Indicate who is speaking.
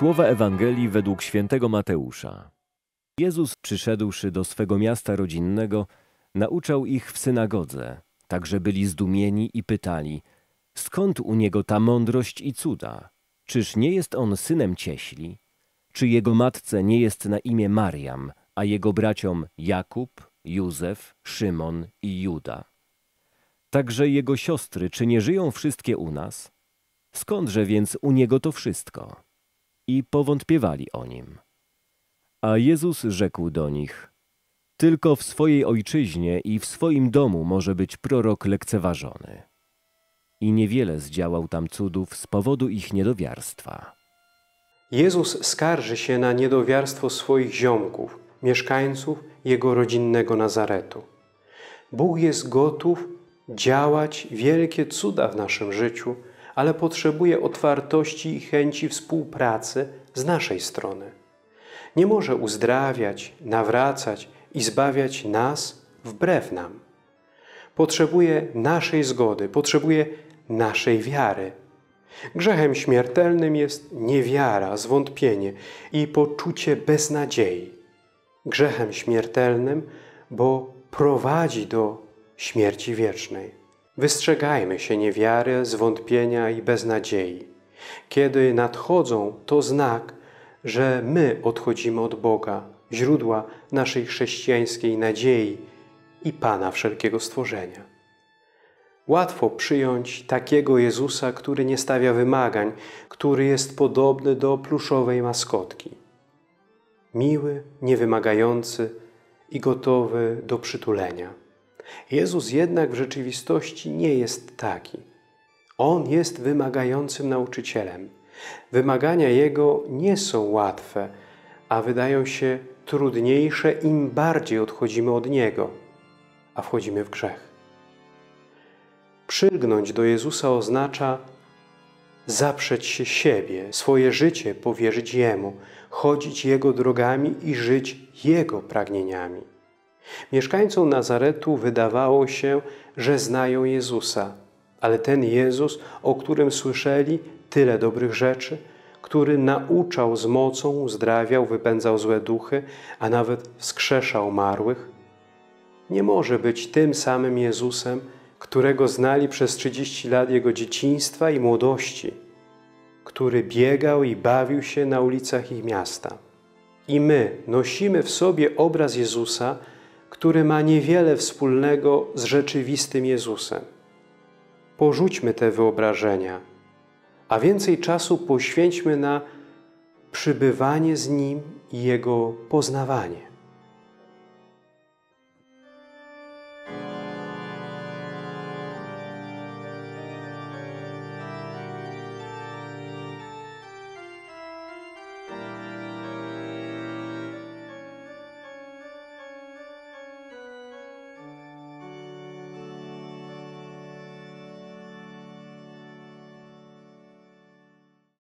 Speaker 1: Słowa Ewangelii według świętego Mateusza. Jezus, przyszedłszy do swego miasta rodzinnego, nauczał ich w synagodze, tak że byli zdumieni i pytali, skąd u niego ta mądrość i cuda? Czyż nie jest on synem cieśli? Czy jego matce nie jest na imię Mariam, a jego braciom Jakub, Józef, Szymon i Juda? Także jego siostry, czy nie żyją wszystkie u nas? Skądże więc u niego to wszystko? I powątpiewali o nim. A Jezus rzekł do nich, tylko w swojej ojczyźnie i w swoim domu może być prorok lekceważony. I niewiele zdziałał tam cudów z powodu ich niedowiarstwa.
Speaker 2: Jezus skarży się na niedowiarstwo swoich ziomków, mieszkańców Jego rodzinnego Nazaretu. Bóg jest gotów działać wielkie cuda w naszym życiu, ale potrzebuje otwartości i chęci współpracy z naszej strony. Nie może uzdrawiać, nawracać i zbawiać nas wbrew nam. Potrzebuje naszej zgody, potrzebuje naszej wiary. Grzechem śmiertelnym jest niewiara, zwątpienie i poczucie beznadziei. Grzechem śmiertelnym, bo prowadzi do śmierci wiecznej. Wystrzegajmy się niewiary, zwątpienia i beznadziei. Kiedy nadchodzą, to znak, że my odchodzimy od Boga, źródła naszej chrześcijańskiej nadziei i Pana wszelkiego stworzenia. Łatwo przyjąć takiego Jezusa, który nie stawia wymagań, który jest podobny do pluszowej maskotki. Miły, niewymagający i gotowy do przytulenia. Jezus jednak w rzeczywistości nie jest taki. On jest wymagającym nauczycielem. Wymagania Jego nie są łatwe, a wydają się trudniejsze, im bardziej odchodzimy od Niego, a wchodzimy w grzech. Przylgnąć do Jezusa oznacza zaprzeć się siebie, swoje życie powierzyć Jemu, chodzić Jego drogami i żyć Jego pragnieniami. Mieszkańcom Nazaretu wydawało się, że znają Jezusa, ale ten Jezus, o którym słyszeli tyle dobrych rzeczy, który nauczał z mocą, uzdrawiał, wypędzał złe duchy, a nawet wskrzeszał umarłych, nie może być tym samym Jezusem, którego znali przez 30 lat Jego dzieciństwa i młodości, który biegał i bawił się na ulicach ich miasta. I my nosimy w sobie obraz Jezusa, który ma niewiele wspólnego z rzeczywistym Jezusem. Porzućmy te wyobrażenia, a więcej czasu poświęćmy na przybywanie z Nim i Jego poznawanie.